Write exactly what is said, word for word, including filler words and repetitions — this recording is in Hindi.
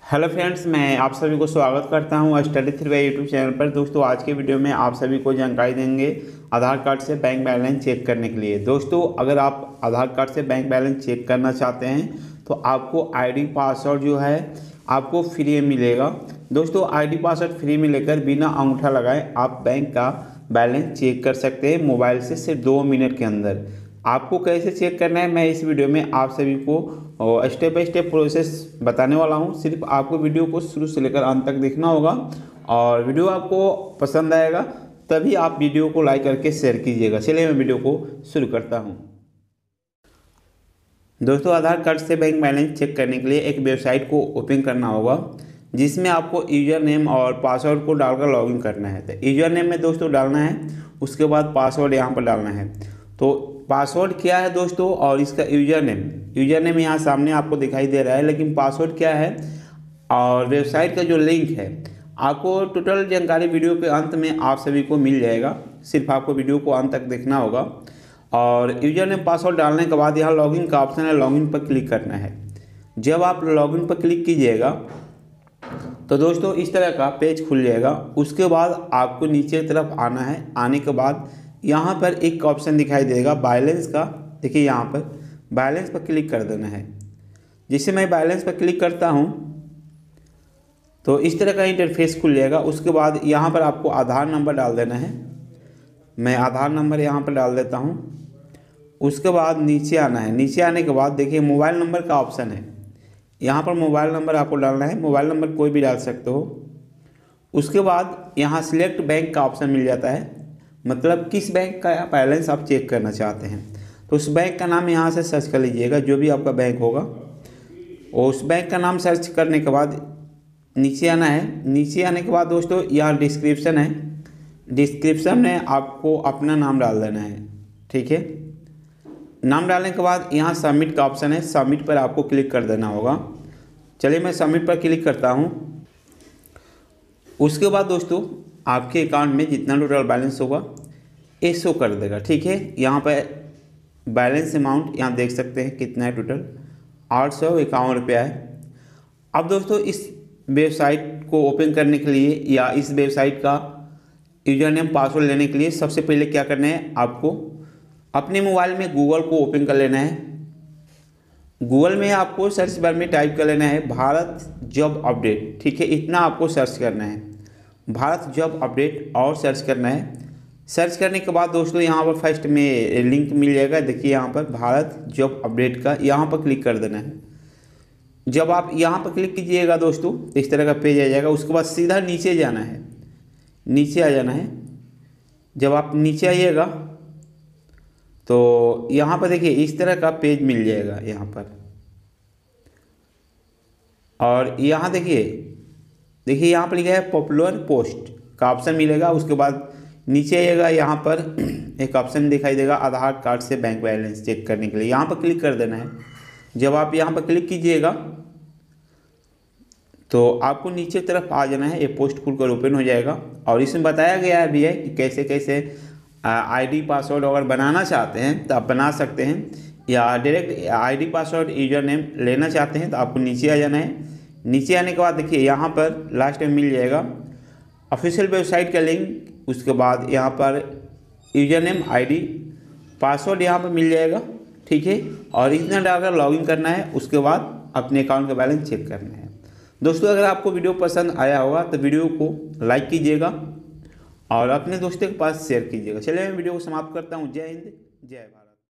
हेलो फ्रेंड्स, मैं आप सभी को स्वागत करता हूं study three by YouTube channel पर। दोस्तों, आज के वीडियो में आप सभी को जानकारी देंगे आधार कार्ड से बैंक बैलेंस चेक करने के लिए। दोस्तों, अगर आप आधार कार्ड से बैंक बैलेंस चेक करना चाहते हैं तो आपको आईडी पासवर्ड जो है आपको फ्री में मिलेगा। दोस्तों, आईडी पासवर्ड फ्री में लेकर बिना अंगूठा लगाए आप बैंक का बैलेंस चेक कर सकते हैं मोबाइल से सिर्फ दो मिनट के अंदर। आपको कैसे चेक करना है मैं इस वीडियो में आप सभी को स्टेप बाय स्टेप प्रोसेस बताने वाला हूं। सिर्फ आपको वीडियो को शुरू से लेकर अंत तक देखना होगा और वीडियो आपको पसंद आएगा तभी आप वीडियो को लाइक करके शेयर कीजिएगा। चलिए मैं वीडियो को शुरू करता हूं। दोस्तों, आधार कार्ड से बैंक बैलेंस चेक करने के लिए एक वेबसाइट को ओपन करना होगा जिसमें आपको यूज़र नेम और पासवर्ड को डालकर लॉगिन करना है। तो यूज़र नेम में दोस्तों डालना है, उसके बाद पासवर्ड यहाँ पर डालना है। तो पासवर्ड क्या है दोस्तों और इसका यूज़र नेम यूज़र नेम यहाँ सामने आपको दिखाई दे रहा है, लेकिन पासवर्ड क्या है और वेबसाइट का जो लिंक है आपको टोटल जानकारी वीडियो के अंत में आप सभी को मिल जाएगा। सिर्फ आपको वीडियो को अंत तक देखना होगा और यूज़र नेम पासवर्ड डालने के बाद यहाँ लॉगिन का ऑप्शन है, लॉगिन पर क्लिक करना है। जब आप लॉगिन पर क्लिक कीजिएगा तो दोस्तों इस तरह का पेज खुल जाएगा। उसके बाद आपको नीचे की तरफ आना है। आने के बाद यहाँ पर एक ऑप्शन दिखाई देगा बैलेंस का। देखिए यहाँ पर बैलेंस पर क्लिक कर देना है। जिससे मैं बैलेंस पर क्लिक करता हूँ तो इस तरह का इंटरफेस खुल जाएगा। उसके बाद यहाँ पर आपको आधार नंबर डाल देना है। मैं आधार नंबर यहाँ पर डाल देता हूँ। उसके बाद नीचे आना है। नीचे आने के बाद देखिए मोबाइल नंबर का ऑप्शन है। यहाँ पर मोबाइल नंबर आपको डालना है। मोबाइल नंबर कोई भी डाल सकते हो। उसके बाद यहाँ सिलेक्ट बैंक का ऑप्शन मिल जाता है, मतलब किस बैंक का बैलेंस आप चेक करना चाहते हैं। तो उस बैंक का नाम यहाँ से सर्च कर लीजिएगा, जो भी आपका बैंक होगा। और उस बैंक का नाम सर्च करने के बाद नीचे आना है। नीचे आने के बाद दोस्तों यहाँ डिस्क्रिप्शन है। डिस्क्रिप्शन में आपको अपना नाम डाल देना है, ठीक है। नाम डालने के बाद यहाँ सबमिट का ऑप्शन है, सबमिट पर आपको क्लिक कर देना होगा। चलिए मैं सबमिट पर क्लिक करता हूँ। उसके बाद दोस्तों आपके अकाउंट में जितना टोटल बैलेंस होगा ये शो कर देगा, ठीक है। यहाँ पर बैलेंस अमाउंट यहाँ देख सकते हैं कितना है, टोटल आठ सौ इक्यावन रुपया है। अब दोस्तों इस वेबसाइट को ओपन करने के लिए या इस वेबसाइट का यूजर नेम पासवर्ड लेने के लिए सबसे पहले क्या करना है, आपको अपने मोबाइल में गूगल को ओपन कर लेना है। गूगल में आपको सर्च बार में टाइप कर लेना है भारत जॉब अपडेट, ठीक है। इतना आपको सर्च करना है, भारत जॉब अपडेट, और सर्च करना है। सर्च करने के बाद दोस्तों यहाँ पर फर्स्ट में लिंक मिल जाएगा। देखिए यहाँ पर भारत जॉब अपडेट का, यहाँ पर क्लिक कर देना है। जब आप यहाँ पर क्लिक कीजिएगा दोस्तों इस तरह का पेज आ जाएगा। उसके बाद सीधा नीचे जाना है, नीचे आ जाना है। जब आप नीचे आइएगा तो यहाँ पर देखिए इस तरह का पेज मिल जाएगा यहाँ पर। और यहाँ देखिए देखिए यहाँ पर लिखा है पॉपुलर पोस्ट का ऑप्शन मिलेगा। उसके बाद नीचे आइएगा, यहाँ पर एक ऑप्शन दिखाई देगा आधार कार्ड से बैंक बैलेंस चेक करने के लिए, यहाँ पर क्लिक कर देना है। जब आप यहाँ पर क्लिक कीजिएगा तो आपको नीचे तरफ आ जाना है। ये पोस्ट खुलकर ओपन हो जाएगा और इसमें बताया गया भी है कि कैसे कैसे आईडी पासवर्ड अगर बनाना चाहते हैं तो आप बना सकते हैं, या direct ID password user name लेना चाहते हैं तो आपको नीचे आ जाना है। नीचे आने के बाद देखिए यहाँ पर लास्ट में मिल जाएगा ऑफिशियल वेबसाइट का लिंक। उसके बाद यहाँ पर यूजर नेम आईडी पासवर्ड यहाँ पर मिल जाएगा, ठीक है। और इतना डालकर लॉगिन करना है। उसके बाद अपने अकाउंट का बैलेंस चेक करना है। दोस्तों, अगर आपको वीडियो पसंद आया होगा तो वीडियो को लाइक कीजिएगा और अपने दोस्तों के पास शेयर कीजिएगा। चलिए मैं वीडियो को समाप्त करता हूँ। जय हिंद, जय भारत।